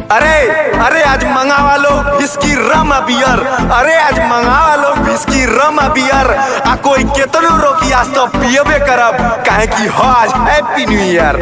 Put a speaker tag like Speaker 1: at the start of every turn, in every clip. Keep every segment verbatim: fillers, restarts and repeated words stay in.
Speaker 1: अरे अरे आज मंगावा लो विस्की रम बियर। अरे आज मंगावा लो विस्की रम बियर। आ कोई केतनो रोकी आज तो पियबे करब, काहे कि हो आज हैप्पी न्यू ईयर।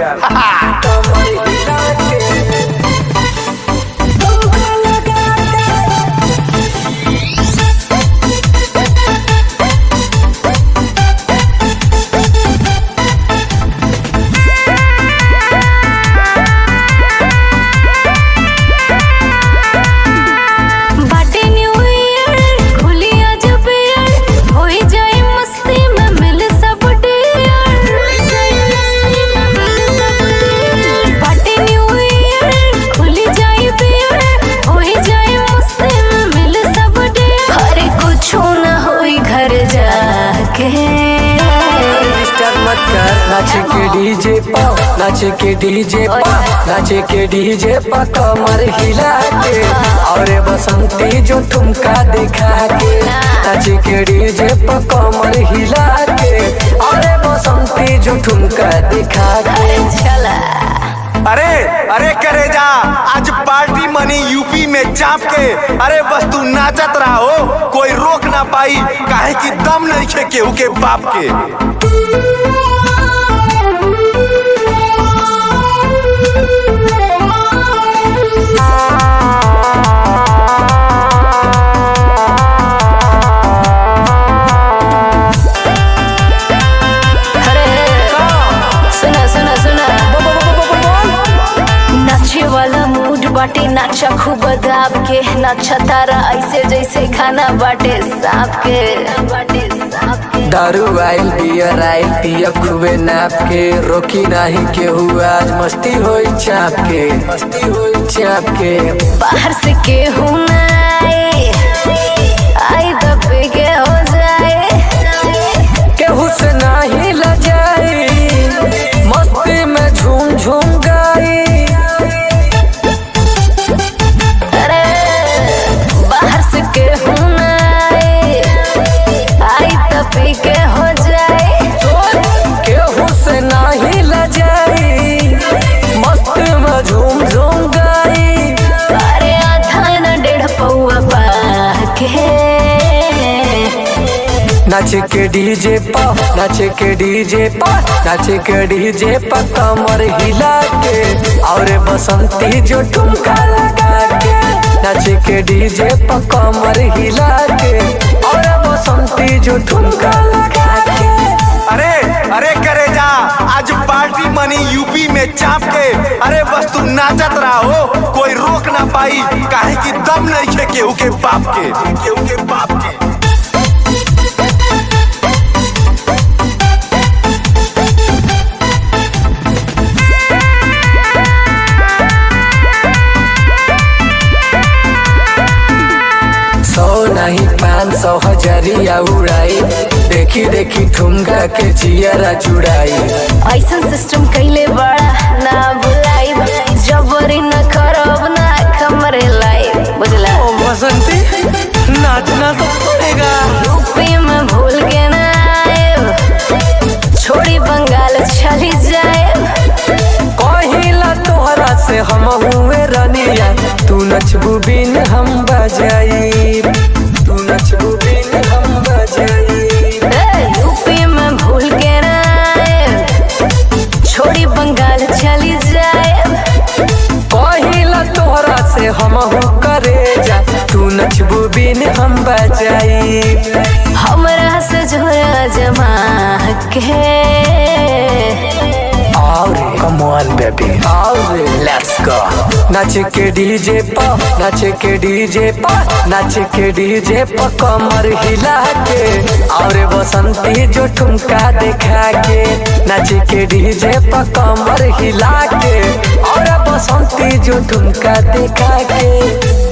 Speaker 2: नाचे के डीजे पा नाचे के डीजे पा नाचे के डीजे पा कमर हिला के और बसंती जो ठुमका दिखा के। नाचे के डीजे पा कमर हिला के और बसंती जो ठुमका दिखा के।
Speaker 3: चला
Speaker 1: अरे अरे करे जा आज पार्टी मनी यूपी में चाप के। अरे बस तू नाचत रहा हो, कोई रोक ना पाई, काहे कि दम नहीं खे केहू के बाप के।
Speaker 3: बाटे नाचा खूब दाब के, नाचा तारा ऐसे जैसे खाना बाटे सांप के।
Speaker 2: दारू आइल बियर आइल पिया खूबे नाप के, रोकी नहीं केहू आज मस्ती होई चाप के, मस्ती होई चाप के।
Speaker 3: बाहर से केहू ना आए, आई दबे के हो जाए,
Speaker 2: केहू से नहीं लजाई, मस्ती में झूम झूम गाई।
Speaker 3: के हो जाए
Speaker 2: केहू से नहीं लजाई, मस्ती में झूम झूम गाई।
Speaker 3: अरे आधा न डेढ़ पौआ के
Speaker 2: नाचे के डीजे पा नाचे के डीजे पा नाचे के डीजे पा कमर हिला के और बसंती जो ठुमका लगा के। नाचे के डीजे पा कमर हिला के और बसंती जो ठुमका लगा के।
Speaker 1: अरे अरे करे जा आज पार्टी मनी यूपी में चाप के। अरे बस तू नाचत रहा हो, कोई रोक ना पाई, काहे कि दम नहीं खे केहू के बाप के, केहू के बाप के।
Speaker 2: नहीं पाँच सौ हजारिया उड़ाई, देखी देखी ठुमका के जियरा चुड़ाई।
Speaker 3: ऐसा सिस्टम कैले बड़ा ना बुलाई, जबरी न करब ना कमरे लाई, बुझला।
Speaker 2: ओ बसंती नाचना तो पड़ेगा।
Speaker 3: यूपी में भूल के ना आए, छोड़ी बंगाल चली जाए।
Speaker 2: कहिला तोहरा से हम हुए रनिया, तू नचबू बिन हम बजाई, तू नचबू बिन हम बजाई।
Speaker 3: यूपी में भूल के ना आए, छोड़ी बंगाल चली जाए।
Speaker 2: कहिला तोहरा से हम करे जा, तू नचबू बिन हम बजाई।
Speaker 3: हमरा से जोरा जमा के
Speaker 2: Come on baby, let's go। नाचे के डीजे पा नाचे के डीजे पा नाचे के डीजे पा कमर हिला के और बसंती जो ठुमका दिखा के। नाचे के डीजे पा कमर हिला के और बसंती जो ठुमका दिखा के।